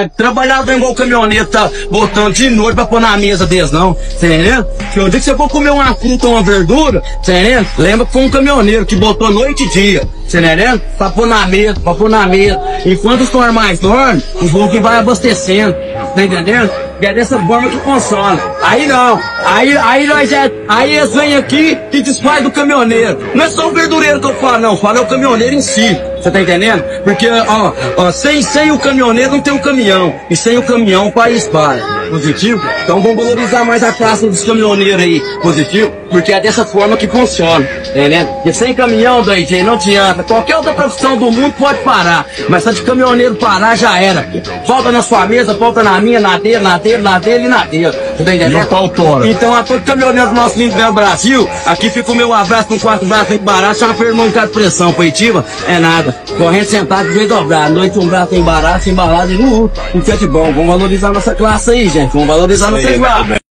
Trabalhava igual o caminhoneiro tá botando de noite pra pôr na mesa deles, não. Você entendeu? Que o dia que você for comer uma fruta ou uma verdura, você entendeu? Lembra que foi um caminhoneiro que botou noite e dia. Você entendeu? Pra pôr na mesa, pra pôr na mesa. Enquanto os normais dormem, os loucos vai abastecendo. Tá entendendo? E é dessa forma que funciona. Aí não. Aí eles vêm aqui e desfaz do caminhoneiro. Não é só o verdureiro que eu falo, não. Eu falo é o caminhoneiro em si. Você tá entendendo? Porque, sem o caminhoneiro não tem um caminhão. E sem o caminhão o país para. Positivo? Então vamos valorizar mais a classe dos caminhoneiros aí. Positivo? Porque é dessa forma que funciona. Entendeu? E sem caminhão, doidinho, não adianta. Qualquer outra profissão do mundo pode parar. Mas se de caminhoneiro parar, já era. Falta na sua mesa, falta na minha, na dele e na dele. Você tá entendendo? Então a todo caminhoneiro do nosso lindo belo Brasil, aqui fica o meu abraço com 4 braços bem barato, chama firmão de pressão positiva, é nada. Corrente sentado de vez dobrado, noite um braço embalado e no outro. Isso é de bom, vamos valorizar nossa classe aí, gente. Vamos valorizar nossa classe.